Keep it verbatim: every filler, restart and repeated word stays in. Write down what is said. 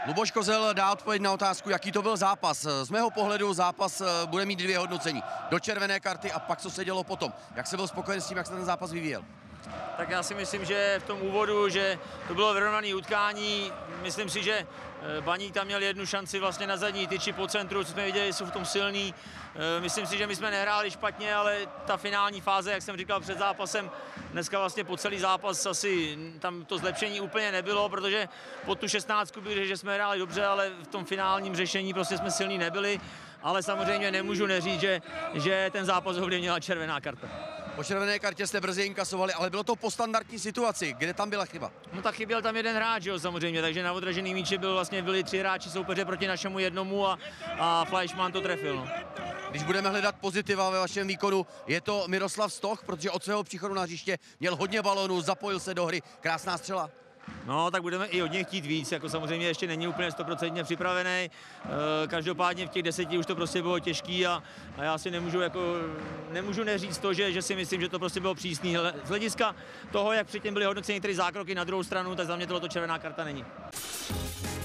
Luboš Kozel dá odpověď na otázku, jaký to byl zápas. Z mého pohledu zápas bude mít dvě hodnocení. Do červené karty a pak, co se dělo potom. Jak se byl spokojen s tím, jak se ten zápas vyvíjel? Tak já si myslím, že v tom úvodu, že to bylo vyrovnané utkání. Myslím si, že Baník tam měl jednu šanci vlastně na zadní tyči po centru, co jsme viděli, jsou v tom silný. Myslím si, že my jsme nehráli špatně, ale ta finální fáze, jak jsem říkal před zápasem, dneska vlastně po celý zápas asi tam to zlepšení úplně nebylo, protože po tu šestnáctku bych řekl, že jsme hráli dobře, ale v tom finálním řešení prostě jsme silní nebyli. Ale samozřejmě nemůžu neříct, že, že ten zápas ovlivnila červená karta. Po červené kartě jste brzy inkasovali, ale bylo to po standardní situaci. Kde tam byla chyba? No tak chyběl tam jeden hráč, jo, samozřejmě, takže na odražený míči byl vlastně, byli tři hráči soupeře proti našemu jednomu a, a Fleischmann to trefil. No. Když budeme hledat pozitiva ve vašem výkonu, je to Miroslav Stoch, protože od svého příchodu na hřiště měl hodně balónů, zapojil se do hry, krásná střela. No, tak budeme i od něj chtít víc, jako samozřejmě ještě není úplně stoprocentně připravený. Každopádně v těch deseti už to prostě bylo těžký a, a já si nemůžu, jako, nemůžu neříct to, že, že si myslím, že to prostě bylo přísný. Z hlediska toho, jak předtím byly hodnoceny některé zákroky na druhou stranu, tak za mě tohle červená karta není.